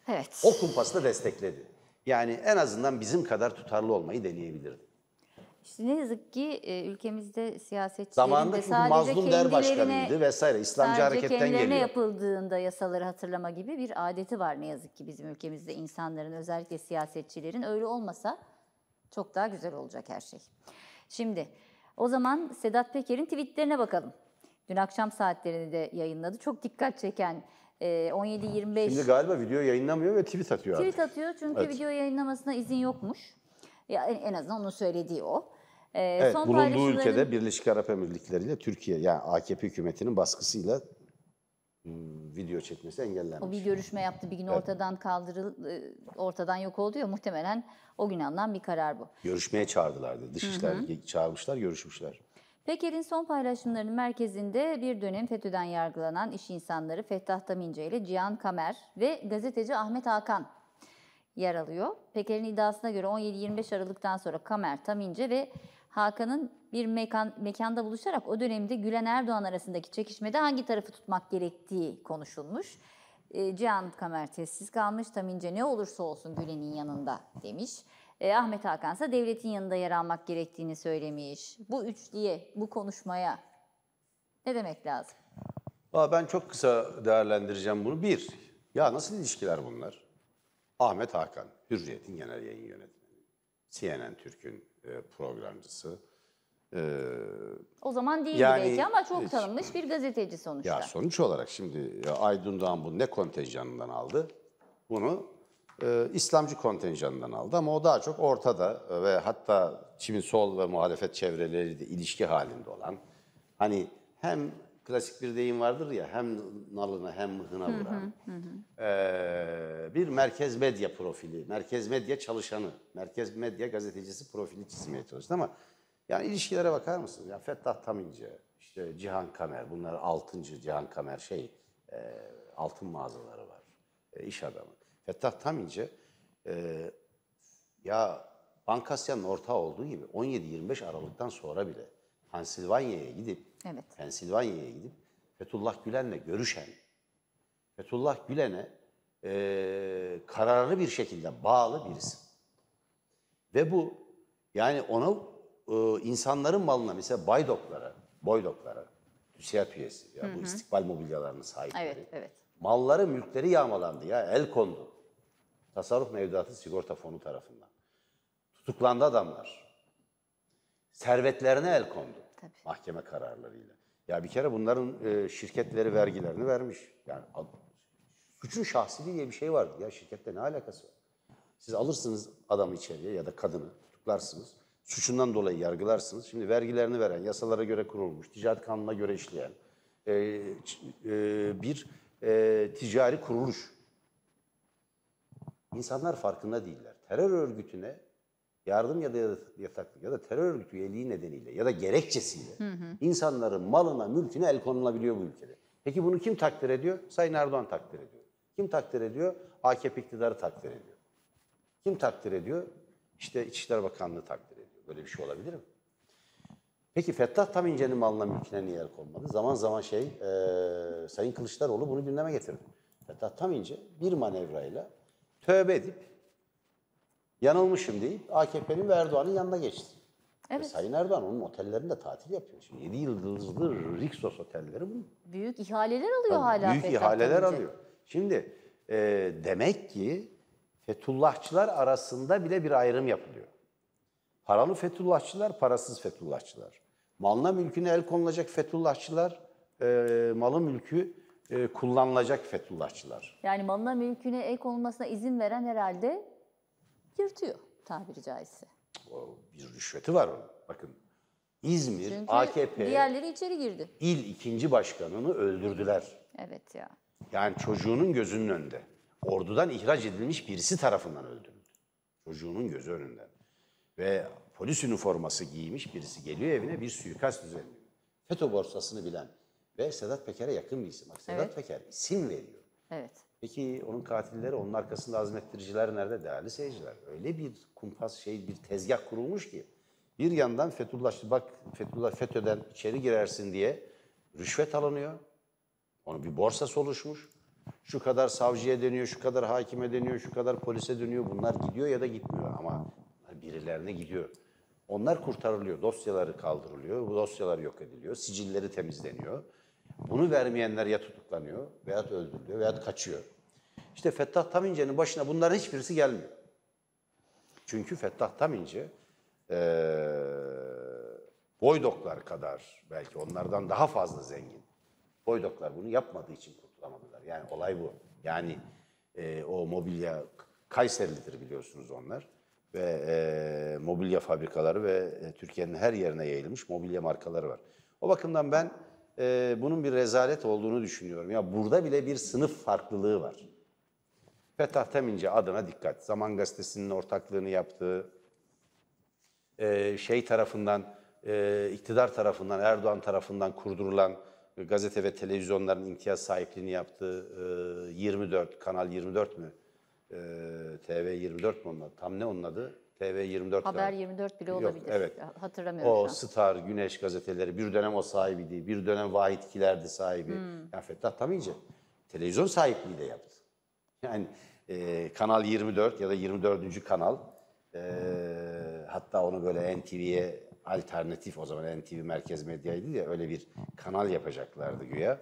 Evet. O kumpası da destekledi. Yani en azından bizim kadar tutarlı olmayı deneyebilirdi. İşte ne yazık ki e, ülkemizde siyasetçilerin Zamanında de çünkü sadece mazlum der kendilerine, başkanıydı vesaire. İslamcı sadece hareketten kendilerine geliyor. yapıldığında yasaları hatırlama gibi bir adeti var ne yazık ki bizim ülkemizde insanların, özellikle siyasetçilerin. Öyle olmasa çok daha güzel olacak her şey. Şimdi o zaman Sedat Peker'in tweetlerine bakalım. Dün akşam saatlerini de yayınladı. Çok dikkat çeken e, on yedi yirmi beş Şimdi galiba video yayınlamıyor ve tweet atıyor tweet artık. atıyor çünkü Evet. video yayınlamasına izin yokmuş. Ya en en azından onun söylediği o. Ee, Evet, son bulunduğu paylaşımların- ülkede Birleşik Arap Emirlikleri ile Türkiye, yani A K P hükümetinin baskısıyla hmm, video çekmesi O engellenmiş. bir görüşme yaptı, bir gün ortadan kaldırıl, e, ortadan yok oldu ya, muhtemelen o gün alınan bir karar bu. Görüşmeye çağırdılardı. Dışişler çağırmışlar, görüşmüşler. Peker'in son paylaşımlarının merkezinde bir dönem FETÖ'den yargılanan iş insanları Fettah Tamince ile Cihan Kamer ve gazeteci Ahmet Hakan yer alıyor. Peker'in iddiasına göre on yedi yirmi beş Aralık'tan sonra Kamer, Tamince ve Hakan'ın bir mekan, mekanda buluşarak o dönemde Gülen Erdoğan arasındaki çekişmede hangi tarafı tutmak gerektiği konuşulmuş. E, Cihan Kamer sessiz kalmış, Tamince ne olursa olsun Gülen'in yanında demiş. E, Ahmet Hakan ise devletin yanında yer almak gerektiğini söylemiş. Bu üçlüye, bu konuşmaya ne demek lazım? Aa, ben çok kısa değerlendireceğim bunu. Bir, ya nasıl ilişkiler bunlar? Ahmet Hakan, Hürriyet'in genel yayın yönetmeni. C N N Türk'ün e, programcısı. E, O zaman değildi Yani- belki ama çok tanınmış bir gazeteci sonuçta. Ya sonuç olarak şimdi ya Aydın Doğan bunu ne kontenjanından aldı? Bunu e, İslamcı kontenjanından aldı ama o daha çok ortada ve hatta şimdi sol ve muhalefet çevreleri de ilişki halinde olan, hani hem klasik bir deyim vardır ya, hem nalına hem mıhına vuran e, bir merkez medya profili, merkez medya çalışanı, merkez medya gazetecisi profili çizmeye çalıştı ama yani ilişkilere bakar mısınız? Ya Fettah Tamince, işte Cihan Kamer, bunlar altıncı Cihan Kamer şey, e, altın mağazaları var, e, iş adamı. Fettah Tamince, e, ya Bankasya'nın ortağı olduğu gibi on yedi yirmi beş Aralık'tan sonra bile Pensilvanya'ya gidip, Evet. Pensilvanya'ya gidip Fethullah Gülen'le görüşen, Fethullah Gülen'e e, kararlı bir şekilde bağlı birisi. Ve bu yani ona e, insanların malına, mesela Baydoklara, Boydoklara, TÜSİAD üyesi, ya bu istikbal mobilyalarının sahipleri. Evet, evet. Malları, mülkleri yağmalandı ya, el kondu. Tasarruf Mevduatı Sigorta Fonu tarafından. Tutuklandı adamlar. Servetlerine el kondu. Tabii. Mahkeme kararlarıyla. Ya bir kere bunların e, şirketleri vergilerini vermiş. Yani ad- suçun şahsiliği diye bir şey vardı. Ya şirkette ne alakası var? Siz alırsınız adamı içeriye ya da kadını tutuklarsınız. Suçundan dolayı yargılarsınız. Şimdi vergilerini veren, yasalara göre kurulmuş, ticaret kanununa göre işleyen e, ç- e, bir e, ticari kuruluş. İnsanlar farkında değiller. Terör örgütüne yardım ya da yataklık ya da terör örgütü üyeliği nedeniyle ya da gerekçesiyle insanların malına, mülküne el konulabiliyor bu ülkede. Peki bunu kim takdir ediyor? Sayın Erdoğan takdir ediyor. Kim takdir ediyor? A K P iktidarı takdir ediyor. Kim takdir ediyor? İşte İçişleri Bakanlığı takdir ediyor. Böyle bir şey olabilir mi? Peki Fettah Tamince'nin malına, mülküne niye el konmadı? Zaman zaman şey, e, Sayın Kılıçdaroğlu bunu gündeme getirdi. Fettah Tamince bir manevrayla tövbe edip yanılmışım deyip A K P'nin ve Erdoğan'ın yanına geçti. Evet. Ve Sayın Erdoğan onun otellerinde tatil yapıyor. Şimdi yedi yıldızlı Rixos otelleri bunun. Büyük ihaleler alıyor hala Büyük Fettah ihaleler Tamince. alıyor. Şimdi e, demek ki Fethullahçılar arasında bile bir ayrım yapılıyor. Paralı Fethullahçılar, parasız Fethullahçılar. Malına mülküne el konulacak Fethullahçılar, e, malı mülkü e, kullanılacak Fethullahçılar. Yani malına mülküne el konulmasına izin veren herhalde yırtıyor tabiri caizse. O bir rüşveti var onun. Bakın İzmir, Çünkü A K P diğerleri içeri girdi. il ikinci başkanını öldürdüler. Evet ya. Yani çocuğunun gözünün önünde. Ordudan ihraç edilmiş birisi tarafından öldürüldü. Çocuğunun gözü önünde. Ve polis üniforması giymiş birisi geliyor evine, bir suikast düzenliyor. FETÖ borsasını bilen ve Sedat Peker'e yakın bir isim. Bak Sedat Evet. Peker isim veriyor. Evet. Peki onun katilleri, onun arkasında azmettiriciler nerede değerli seyirciler? Öyle bir kumpas şey, bir tezgah kurulmuş ki bir yandan Fethullah, bak Fethullah FETÖ'den içeri girersin diye rüşvet alınıyor. Onun bir borsası oluşmuş. Şu kadar savcıya dönüyor, şu kadar hakime dönüyor, şu kadar polise dönüyor. Bunlar gidiyor ya da gitmiyor ama birilerine gidiyor. Onlar kurtarılıyor, dosyaları kaldırılıyor, bu dosyalar yok ediliyor, sicilleri temizleniyor. Bunu vermeyenler ya tutuklanıyor veya öldürülüyor veya kaçıyor. İşte Fettah Tamince'nin başına bunların hiçbirisi gelmiyor. Çünkü Fettah Tamince ee, Boydoklar kadar belki onlardan daha fazla zengin. Boydoklar bunu yapmadığı için kurtulamadılar. Yani olay bu. Yani e, o mobilya Kayserilidir biliyorsunuz onlar. Ve e, mobilya fabrikaları ve e, Türkiye'nin her yerine yayılmış mobilya markaları var. O bakımdan ben e, bunun bir rezalet olduğunu düşünüyorum. Ya burada bile bir sınıf farklılığı var. Fettah Tamince adına dikkat. Zaman Gazetesi'nin ortaklığını yaptığı, e, şey tarafından, e, iktidar tarafından, Erdoğan tarafından kurdurulan gazete ve televizyonların imtiyaz sahipliğini yaptığı e, yirmi dört, Kanal yirmi dört mü? E, T V yirmi dört mü onun adı? Tam ne onun adı? T V yirmi dört. Haber yirmi dört bile Yok, olabilir. evet. Hatırlamıyorum O şu an. Star, Güneş gazeteleri bir dönem o sahibiydi. Bir dönem Vahit Kiler'di sahibi. Hmm. Yani Fettah Tamince televizyon sahipliği de yaptı. Yani e, Kanal yirmi dört ya da yirmi dördüncü kanal, e, hatta onu böyle N T V'ye alternatif, o zaman N T V merkez medyaydı ya, öyle bir kanal yapacaklardı güya.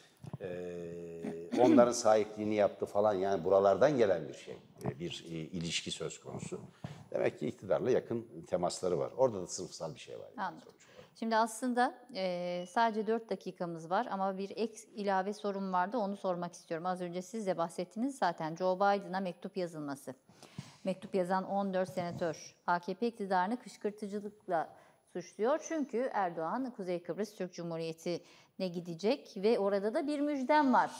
E, onların sahipliğini yaptı falan, yani buralardan gelen bir şey, e, bir e, ilişki söz konusu. Demek ki iktidarla yakın temasları var. Orada da sınıfsal bir şey var. Yani. Anladım. Şimdi aslında e, sadece dört dakikamız var ama bir ek ilave sorum vardı, onu sormak istiyorum. Az önce siz de bahsettiniz zaten, Joe Biden'a mektup yazılması. Mektup yazan on dört senatör A K P iktidarını kışkırtıcılıkla suçluyor. Çünkü Erdoğan Kuzey Kıbrıs Türk Cumhuriyeti'ne gidecek ve orada da bir müjdem var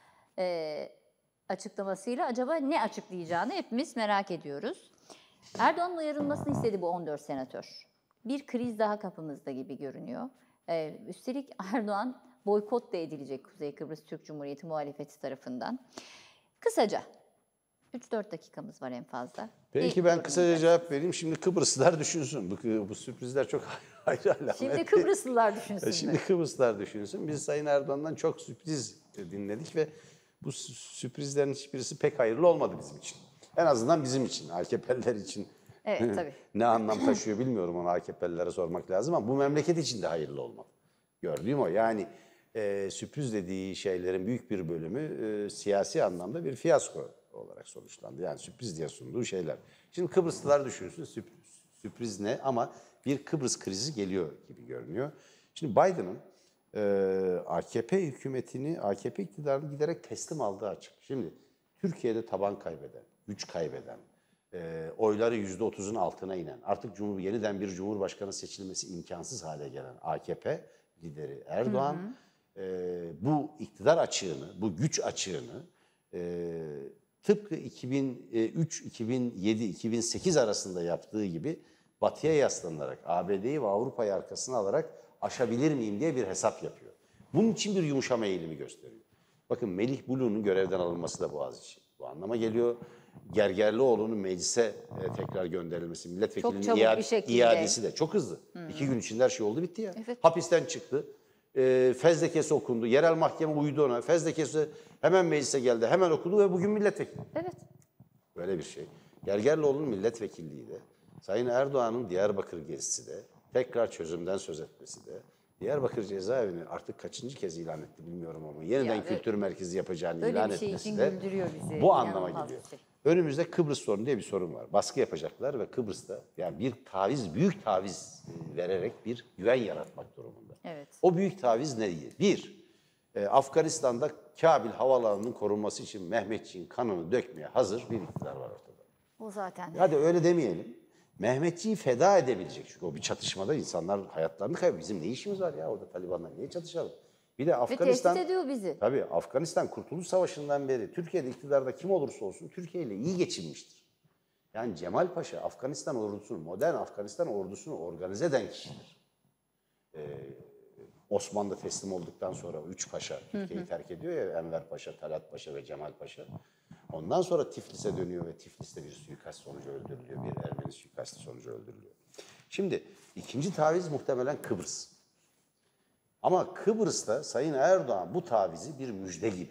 e, açıklamasıyla. Acaba ne açıklayacağını hepimiz merak ediyoruz. Erdoğan'ın uyarılmasını istedi bu on dört senatör. Bir kriz daha kapımızda gibi görünüyor. Ee, üstelik Erdoğan boykot da edilecek Kuzey Kıbrıs Türk Cumhuriyeti muhalefeti tarafından. Kısaca, üç dört dakikamız var en fazla. Peki ben kısaca cevap vereyim. Şimdi Kıbrıslılar düşünsün. Bu, bu sürprizler çok ayrı alamet. Şimdi Kıbrıslılar düşünsün. Şimdi Kıbrıslılar düşünsün. Biz Sayın Erdoğan'dan çok sürpriz dinledik ve bu sürprizlerin hiçbirisi pek hayırlı olmadı bizim için. En azından bizim için, A K P'liler için. Evet, tabii. Ne anlam taşıyor bilmiyorum, onu A K P'lilere sormak lazım ama bu memleket için de hayırlı olmalı. Gördüğüm o. Yani e, sürpriz dediği şeylerin büyük bir bölümü e, siyasi anlamda bir fiyasko olarak sonuçlandı. Yani sürpriz diye sunduğu şeyler. Şimdi Kıbrıslılar düşünsün, sürpriz, sürpriz ne, ama bir Kıbrıs krizi geliyor gibi görünüyor. Şimdi Biden'ın e, A K P hükümetini, A K P iktidarını giderek teslim aldığı açık. Şimdi Türkiye'de taban kaybeden, güç kaybeden, e, oyları yüzde otuzun altına inen, artık Cumhur, yeniden bir cumhurbaşkanı seçilmesi imkansız hale gelen A K P lideri Erdoğan, hı hı. E, bu iktidar açığını, bu güç açığını e, tıpkı iki bin üç, iki bin yedi, iki bin sekiz arasında yaptığı gibi Batı'ya yaslanarak, A B D'yi ve Avrupa'yı arkasına alarak aşabilir miyim diye bir hesap yapıyor. Bunun için bir yumuşama eğilimi gösteriyor. Bakın Melih Bulu'nun görevden alınması da Boğaziçi bu anlama geliyor. Gergerlioğlu'nun meclise e, tekrar gönderilmesi, milletvekilinin iade, iadesi de çok hızlı. Hmm. İki gün içinde her şey oldu, bitti ya. Evet. Hapisten çıktı. E, fezlekesi okundu. Yerel mahkeme uydu ona. Fezlekesi hemen meclise geldi. Hemen okundu ve bugün milletvekili. Evet. Böyle bir şey. Gergerlioğlu'nun milletvekilliği de, Sayın Erdoğan'ın Diyarbakır gezisi de, tekrar çözümden söz etmesi de, Diyarbakır cezaevini artık kaçıncı kez ilan etti bilmiyorum ama yeniden ya, kültür evet. merkezi yapacağını ilan şey etmesi de bizi. bu anlama geliyor. Şey. Önümüzde Kıbrıs sorunu diye bir sorun var. Baskı yapacaklar ve Kıbrıs'ta yani bir taviz, büyük taviz vererek bir güven yaratmak durumunda. Evet. O büyük taviz ne diye? Bir, e, Afganistan'da Kabil havaalanının korunması için Mehmetçiğin kanını dökmeye hazır bir iktidar var ortada. O zaten. Hadi öyle demeyelim. Mehmetçiği feda edebilecek, çünkü o bir çatışmada insanlar hayatlarını kaybediyor. Bizim ne işimiz var ya orada Taliban'la, niye çatışalım? Bir de Afganistan... Ve tehdit ediyor bizi. Tabii Afganistan Kurtuluş Savaşı'ndan beri Türkiye'de iktidarda kim olursa olsun Türkiye ile iyi geçinmiştir. Yani Cemal Paşa Afganistan ordusunu, modern Afganistan ordusunu organize eden kişidir. Ee, Osmanlı teslim olduktan sonra üç paşa Türkiye'yi terk ediyor ya, Enver Paşa, Talat Paşa ve Cemal Paşa. Ondan sonra Tiflis'e dönüyor ve Tiflis'te bir suikast sonucu öldürülüyor. Bir Ermeni suikastı sonucu öldürülüyor. Şimdi ikinci taviz muhtemelen Kıbrıs. Ama Kıbrıs'ta Sayın Erdoğan bu tavizi bir müjde gibi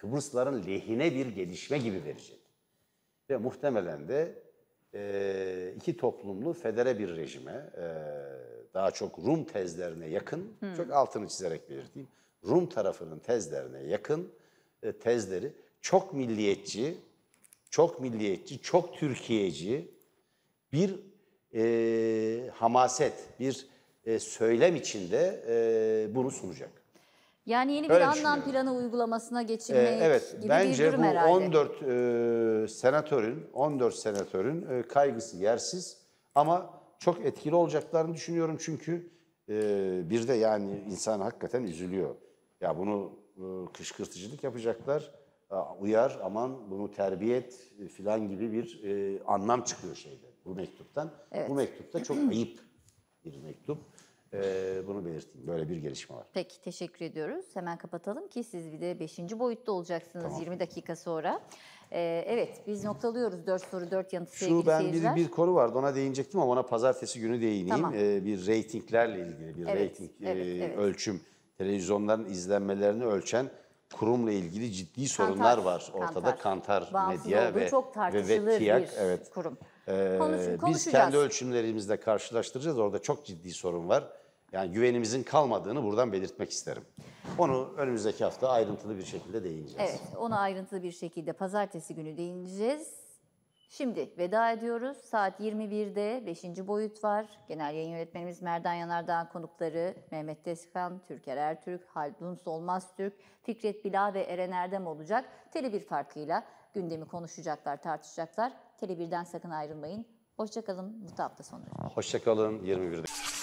Kıbrıslıların lehine bir gelişme gibi verecek. Ve muhtemelen de e, iki toplumlu federe bir rejime, e, daha çok Rum tezlerine yakın, hmm. çok altını çizerek belirteyim, Rum tarafının tezlerine yakın e, tezleri çok milliyetçi, çok milliyetçi, çok Türkiye'ci bir e, hamaset, bir e, söylem içinde e, bunu sunacak. Yani yeni bir Öyle anlam planı uygulamasına geçilmek ee, evet, gibi bence bir durum bu herhalde. on dört e, senatörün, on dört senatörün e, kaygısı yersiz ama çok etkili olacaklarını düşünüyorum çünkü e, bir de yani insan hakikaten üzülüyor. Ya bunu e, kışkırtıcılık yapacaklar, a, uyar aman bunu terbiye et e, filan gibi bir e, anlam çıkıyor şeyde bu mektuptan. Evet. Bu mektupta çok ayıp bir mektup. Ee, bunu belirteyim. Böyle bir gelişme var. Peki, teşekkür ediyoruz. Hemen kapatalım ki siz bir de beşinci boyutta olacaksınız Tamam. yirmi dakika sonra. Ee, evet, biz noktalıyoruz dört soru dört yanıt Şu sevgili ben seyirciler. bir, bir konu vardı ona değinecektim ama ona pazartesi günü değineyim. Tamam. Ee, bir reytinglerle ilgili bir Evet, reyting evet, e, evet. ölçüm, televizyonların izlenmelerini ölçen kurumla ilgili ciddi sorunlar Kantar, var ortada. Kantar. Kantar, Bağımsız Medya olduğu ve, çok ve, tartışılır ve TİAK. bir Evet. kurum. Ee, Konuş- biz konuşacağız. kendi ölçümlerimizle karşılaştıracağız. Orada çok ciddi sorun var. Yani güvenimizin kalmadığını buradan belirtmek isterim. Onu önümüzdeki hafta ayrıntılı bir şekilde değineceğiz. Evet, ona ayrıntılı bir şekilde pazartesi günü değineceğiz. Şimdi veda ediyoruz. Saat yirmi birde beşinci boyut var. Genel yayın yönetmenimiz Merdan Yanardağ, konukları Mehmet Deskan, Türker Ertürk, Haldun Solmaz-Türk, Fikret Bila ve Eren Erdem olacak. Tele bir farkıyla gündemi konuşacaklar, tartışacaklar. Tele birden sakın ayrılmayın. Hoşça kalın, mutlu hafta sonları. Hoşça kalın, yirmi birde.